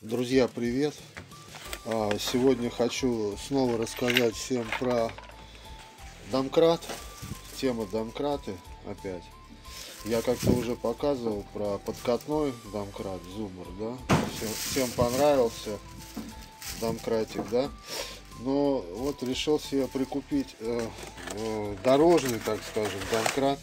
Друзья, привет! Сегодня хочу снова рассказать всем про домкрат. Тема домкраты опять. Я как-то уже показывал про подкатной домкрат Зумер, да? Всем понравился домкратик, да? Но вот решил себе прикупить дорожный, так скажем, домкрат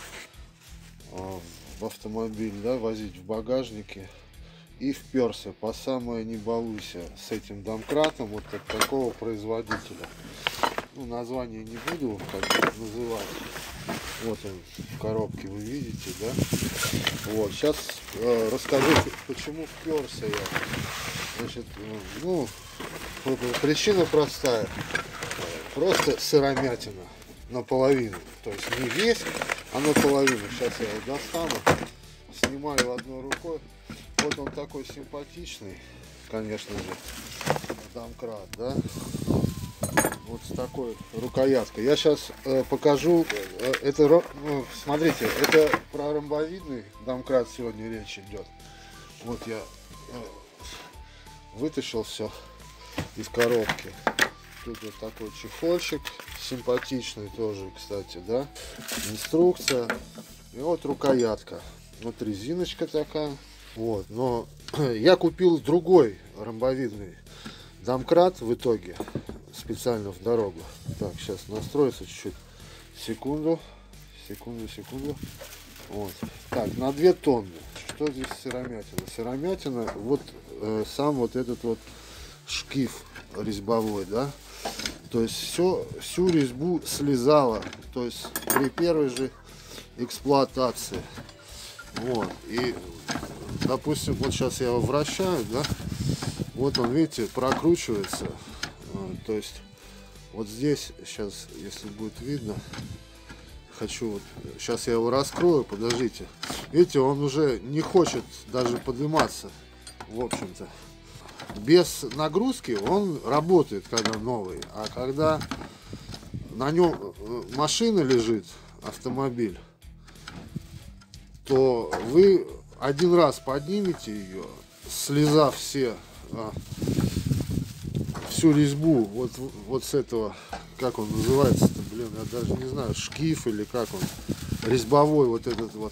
в автомобиль, да, возить в багажнике. И вперся по самое не балуйся с этим домкратом вот от такого производителя. Ну, название не буду как бы называть. Вот он в коробке, вы видите, да? Вот, сейчас расскажу, почему вперся я. Значит, ну, причина простая. Просто сыромятина наполовину. То есть не весь, а наполовину. Сейчас я его достану. Снимаю одной рукой. Вот он такой симпатичный, конечно же, домкрат, да? Вот с такой рукояткой. Я сейчас покажу. Это, смотрите, это про ромбовидный домкрат сегодня речь идет. Вот я вытащил все из коробки. Тут вот такой чехольчик симпатичный тоже, кстати, да? Инструкция. И вот рукоятка. Вот резиночка такая. Вот, но я купил другой ромбовидный домкрат в итоге, специально в дорогу. Так, сейчас настроится чуть-чуть. Секунду. Вот. Так, на 2 тонны. Что здесь сыромятина? Сыромятина, вот сам вот этот вот шкив резьбовой, да? То есть всю резьбу слезала, то есть при первой же эксплуатации. Вот, и допустим, вот сейчас я его вращаю, да, вот он, видите, прокручивается, то есть вот здесь, сейчас, если будет видно, хочу, вот, сейчас я его раскрою, подождите, видите, он уже не хочет даже подниматься, в общем-то, без нагрузки он работает, когда новый, а когда на нем машина лежит, автомобиль, то вы один раз поднимете ее, слезав всю резьбу вот с этого, как он называется-то, блин, я даже не знаю, шкив или как он, резьбовой вот этот вот.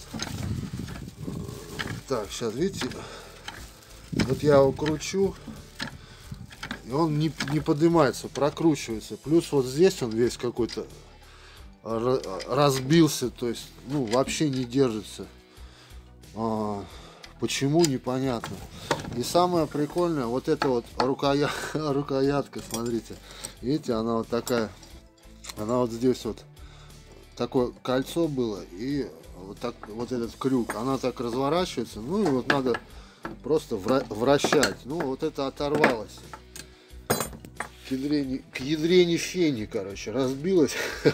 Так, сейчас видите, вот я его кручу, и он не поднимается, прокручивается. Плюс вот здесь он весь какой-то разбился, то есть, ну, вообще не держится. Почему, непонятно. И самое прикольное, вот эта вот рукоятка, смотрите, видите, она вот такая, она вот здесь вот такое кольцо было, и вот так вот этот крюк, она так разворачивается, ну и вот надо просто вращать. Ну вот это оторвалось к ядрене фени, короче, разбилось.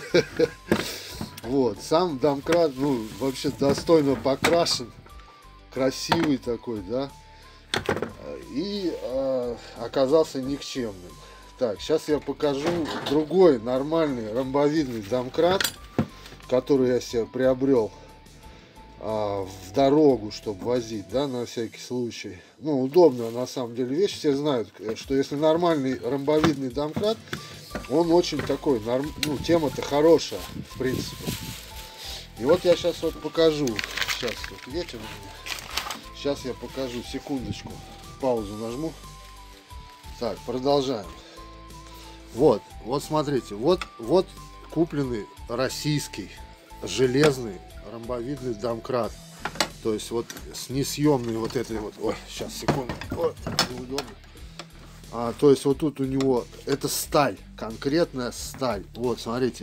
Вот, сам домкрат, ну, вообще достойно покрашен, красивый такой, да, и оказался никчемным. Так, сейчас я покажу другой нормальный ромбовидный домкрат, который я себе приобрел в дорогу, чтобы возить, да, на всякий случай. Ну, удобная на самом деле вещь, все знают, что если нормальный ромбовидный домкрат, он очень такой, ну, тема-то хорошая, в принципе. И вот я сейчас вот покажу, сейчас вот ветер у меня. Сейчас я покажу, секундочку, паузу нажму. Так, продолжаем. Вот смотрите, вот купленный российский железный ромбовидный домкрат. То есть вот с несъемной вот этой вот, ой, сейчас, секунду, ой, неудобно. То есть вот тут у него, это сталь, конкретная сталь. Вот, смотрите.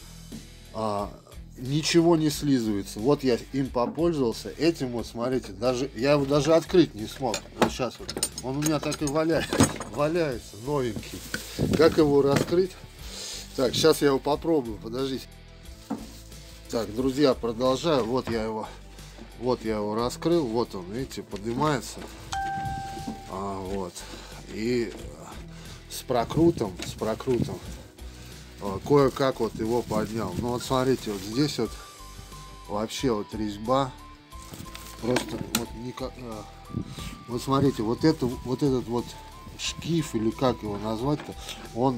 Ничего не слизывается. Вот я им попользовался. Этим вот, смотрите, даже я его даже открыть не смог. Вот сейчас вот. Он у меня так и валяется, новенький. Как его раскрыть? Так, сейчас я его попробую, подождите. Так, друзья, продолжаю. Вот я его раскрыл. Вот он, видите, поднимается. Вот. И с прокрутом. Кое-как вот его поднял. Ну вот смотрите, вот здесь вот вообще вот резьба просто вот никак, Вот смотрите, вот этот вот шкив, или как его назвать-то, он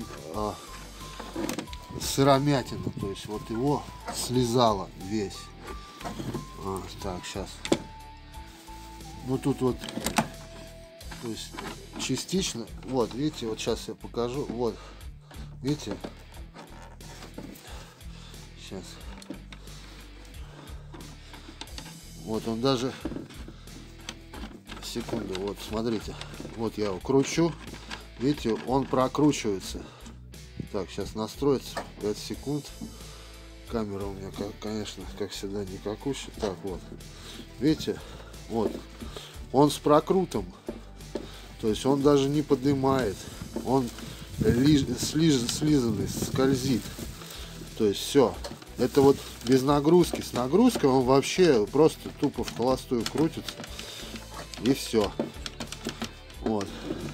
сыромятина, то есть вот его слезало весь. Так, сейчас. Ну тут вот, то есть частично, вот видите, вот сейчас я покажу, вот, видите, сейчас, вот он даже, секунду, вот смотрите, вот я его кручу, видите, он прокручивается. Так, сейчас настроится, 5 секунд. Камера у меня, конечно, как всегда, никакущая. Так, вот, видите, вот, он с прокрутом, то есть он даже не поднимает, он слизанный, скользит, то есть все. Это вот без нагрузки. С нагрузкой он вообще просто тупо в холостую крутится, и все. Вот.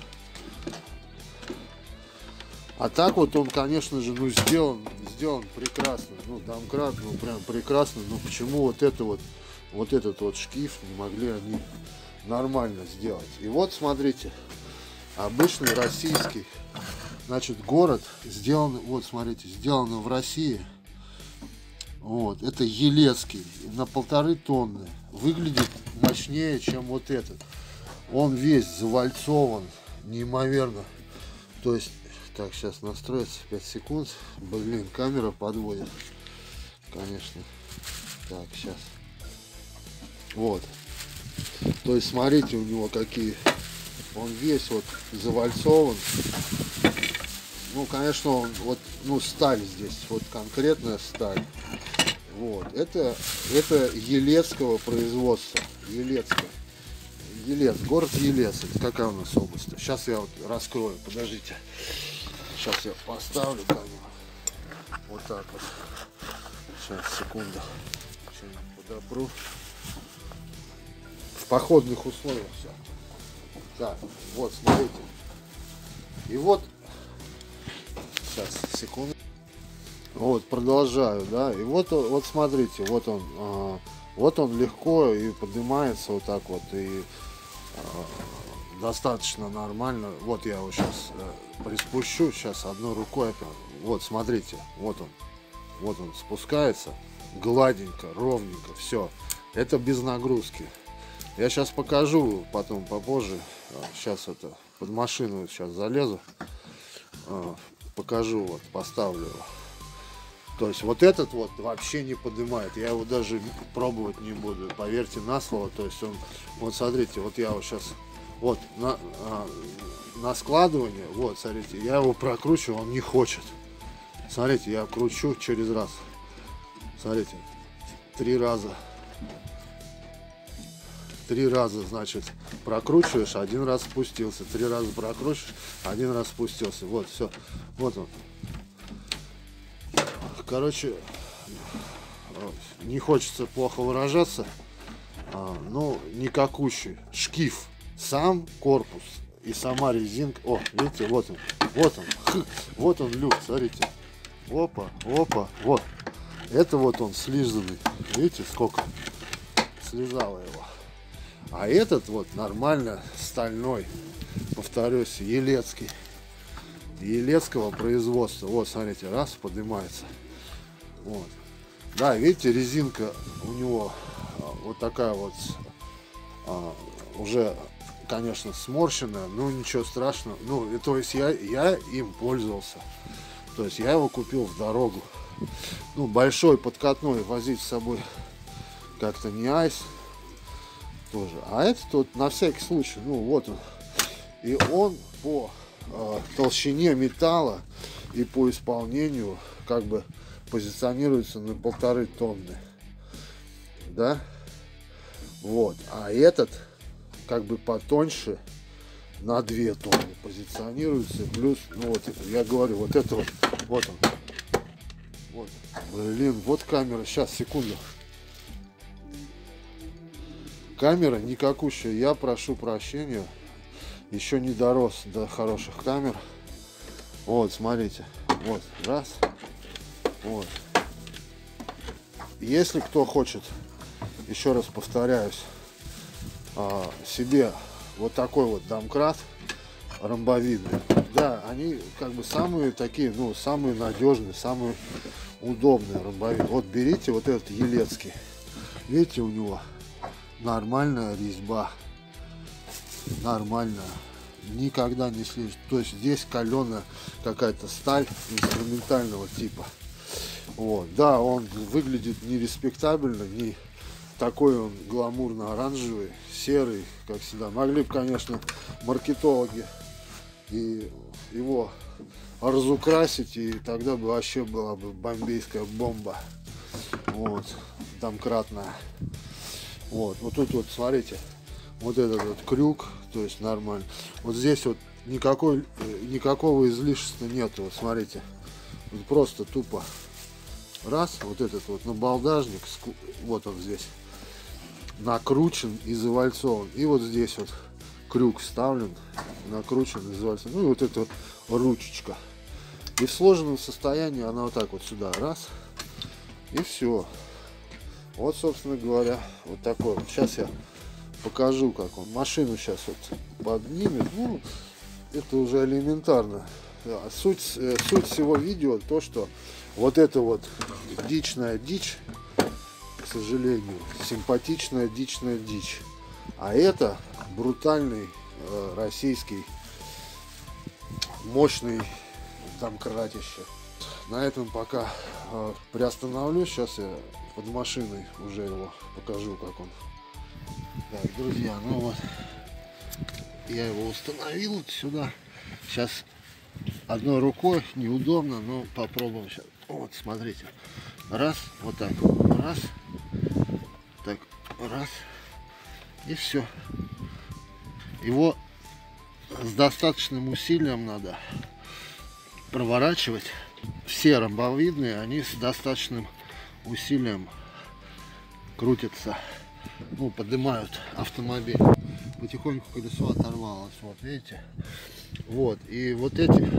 А так вот он, конечно же, ну сделан прекрасно, ну домкрат, ну прям прекрасно. Но почему вот этот вот шкив не могли они нормально сделать? И вот смотрите, обычный российский, значит, город сделан, вот смотрите, сделано в России. Вот, это Елецкий, на 1,5 тонны. Выглядит мощнее, чем вот этот. Он весь завальцован, неимоверно. То есть, так, сейчас настроится, 5 секунд. Блин, камера подводит, конечно. Так, сейчас. Вот. То есть, смотрите, у него какие. Он весь вот завальцован. Ну, конечно, он вот, ну, сталь здесь, вот конкретная сталь. Вот, это елецкого производства. Елецкого. Елец, город Елец. Это какая у нас область? Сейчас я вот раскрою, подождите. Сейчас я поставлю камеру. Вот так вот. Сейчас, секунду. Подопру. В походных условиях все. Так, вот, смотрите. И вот. Сейчас, секунду. Вот, продолжаю, да. И вот смотрите, вот он легко и поднимается вот так вот, и достаточно нормально. Вот я его сейчас приспущу, сейчас одной рукой. Вот, смотрите, вот он спускается, гладенько, ровненько, все. Это без нагрузки. Я сейчас покажу, потом попозже. Сейчас это под машину сейчас залезу, покажу, вот поставлю его. То есть вот этот вот вообще не поднимает. Я его даже пробовать не буду, поверьте на слово. То есть он, вот смотрите, вот я вот сейчас, вот на складывание, вот смотрите, я его прокручиваю, он не хочет. Смотрите, я кручу через раз. Смотрите, 3 раза. 3 раза, значит, прокручиваешь, 1 раз спустился. 3 раза прокручиваешь, 1 раз спустился. Вот, все. Вот он. Короче, не хочется плохо выражаться, но никакущий шкив, сам корпус и сама резинка. О, видите, вот он люк, смотрите. Опа, опа, вот. Это вот он слизанный, видите, сколько слезало его. А этот вот нормально стальной, повторюсь, елецкий, елецкого производства. Вот, смотрите, раз, поднимается. Вот. Да, видите, резинка у него вот такая вот, уже, конечно, сморщенная, но ничего страшного. Ну, то есть я им пользовался. То есть я его купил в дорогу. Ну, большой подкатной возить с собой как-то не айс тоже. А этот вот на всякий случай, ну вот он. И он по толщине металла и по исполнению как бы позиционируется на 1,5 тонны, да, вот, а этот как бы потоньше на 2 тонны позиционируется, плюс, ну вот это, я говорю, вот это вот он, вот, блин, вот камера, сейчас, секунду, камера никакущая, я прошу прощения, еще не дорос до хороших камер. Вот, смотрите, вот, раз. Вот. Если кто хочет, еще раз повторяюсь, себе вот такой вот домкрат ромбовидный. Да, они как бы самые такие, ну, самые надежные, самые удобные ромбовидные. Вот берите вот этот Елецкий. Видите, у него нормальная резьба. Нормальная. Никогда не слезет. То есть здесь каленая какая-то сталь инструментального типа. Вот. Да, он выглядит не респектабельно, не такой он гламурно-оранжевый, серый, как всегда. Могли бы, конечно, маркетологи и его разукрасить, и тогда бы вообще была бы бомбейская бомба. Вот, домкратная. Вот тут вот, смотрите, вот этот вот крюк, то есть нормально. Вот здесь вот никакого излишества нету, вот смотрите. Вот просто тупо раз, вот этот вот набалдажник, вот он здесь, накручен и завальцован. И вот здесь вот крюк вставлен, накручен и завальцован. Ну и вот эта вот ручечка. И в сложенном состоянии она вот так вот сюда, раз, и все. Вот, собственно говоря, вот такой вот. Сейчас я покажу, как он машину сейчас вот поднимет. Ну, это уже элементарно. Суть всего видео то, что вот это вот дичная дичь, к сожалению, симпатичная дичная дичь. А это брутальный российский мощный домкратище. На этом пока приостановлюсь. Сейчас я под машиной уже его покажу, как он. Так, друзья, ну вот я его установил вот сюда. Сейчас одной рукой неудобно, но попробуем сейчас. Вот, смотрите. Раз, вот так. Раз. Так, раз. И все. Его с достаточным усилием надо проворачивать. Все ромбовидные, они с достаточным усилием крутятся. Ну, поднимают автомобиль. Потихоньку колесо оторвалось. Вот, видите? Вот. И вот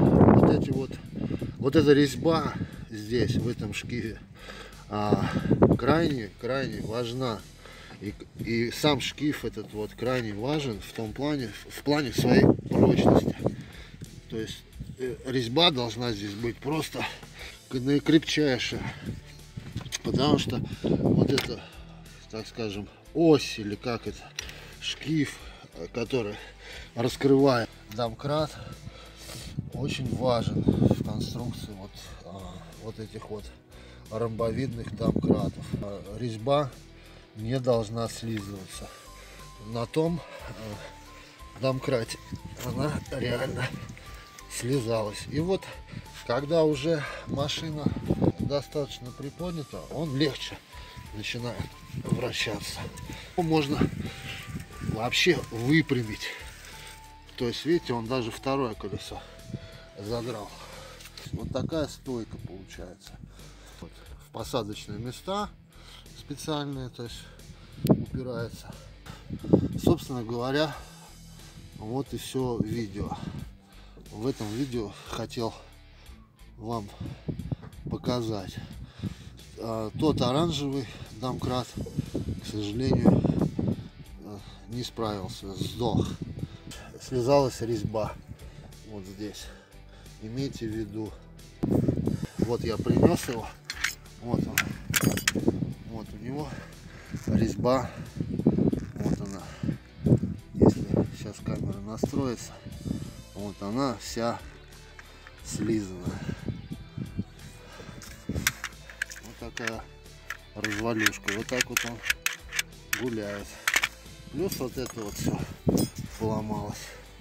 эта резьба здесь, в этом шкиве, крайне важна. И сам шкив этот вот крайне важен в плане своей прочности. То есть резьба должна здесь быть просто наикрепчайшая. Потому что вот это, так скажем, ось, или как это, шкив, который раскрывает домкрат, очень важен в конструкции вот этих вот ромбовидных домкратов. Резьба не должна слизываться. На том домкрате она реально слезалась. И вот когда уже машина достаточно приподнята, он легче начинает вращаться. Можно вообще выпрямить. То есть, видите, он даже второе колесо задрал. Вот такая стойка получается. Вот. В посадочные места специальные, то есть упирается. Собственно говоря, вот и все видео. В этом видео хотел вам показать. Тот оранжевый домкрат, к сожалению, не справился, сдох. Слезалась резьба вот здесь. Имейте в виду. Вот я принес его. Вот он. Вот у него резьба. Вот она. Если сейчас камера настроится, вот она вся слизанная. Вот такая развалюшка. Вот так вот он гуляет. Плюс вот это вот все поломалось.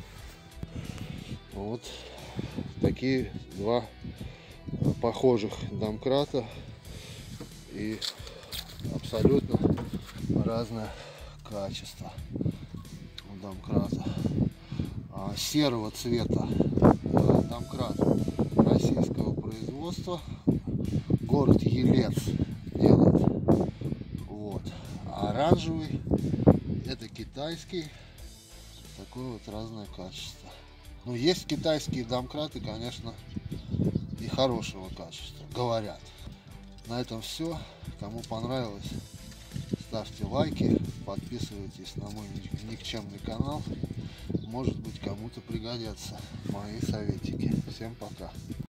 Вот такие два похожих домкрата и абсолютно разное качество у домкрата. Серого цвета домкрат российского производства, город Елец делает. Вот. А оранжевый это китайский, такое вот разное качество. Но есть китайские домкраты, конечно, и хорошего качества, говорят. На этом все. Кому понравилось, ставьте лайки, подписывайтесь на мой никчемный канал. может быть, кому-то пригодятся мои советики. Всем пока.